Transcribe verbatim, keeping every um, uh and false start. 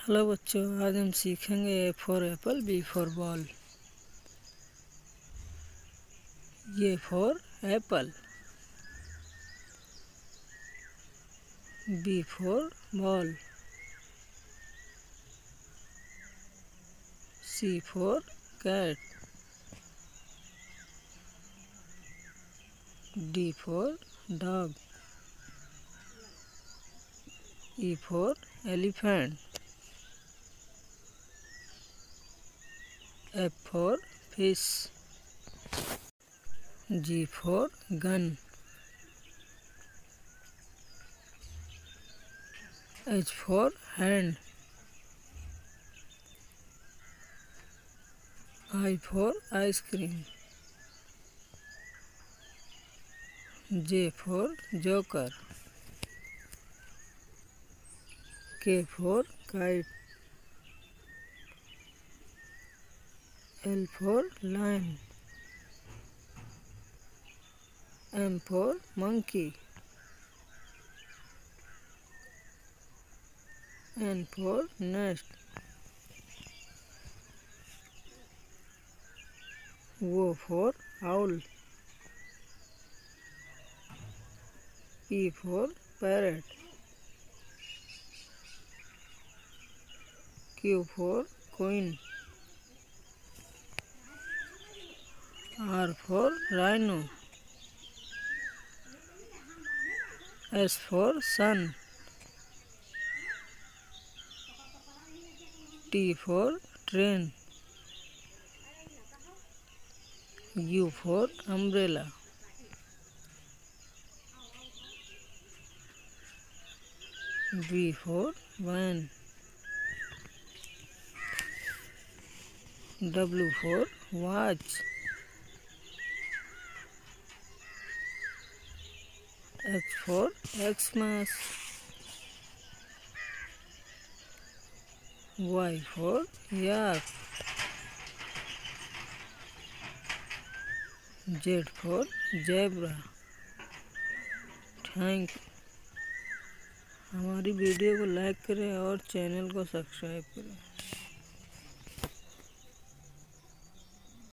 Hello बच्चों, आज हम सीखेंगे A for apple, B for ball. A for apple, B for ball, C for cat, D for dog, E for elephant, F for fish, G for gun, H for hand, I for ice cream, J for joker, K for kite, L for lion, M for monkey, N for nest, O for owl, P for parrot, Q for queen, R for rhino, S for sun, T for train, U for umbrella, V for van, W for watch, X for Xmas, Y for yak, Z for zebra। Thank हमारी video को like करें और channel को subscribe करें।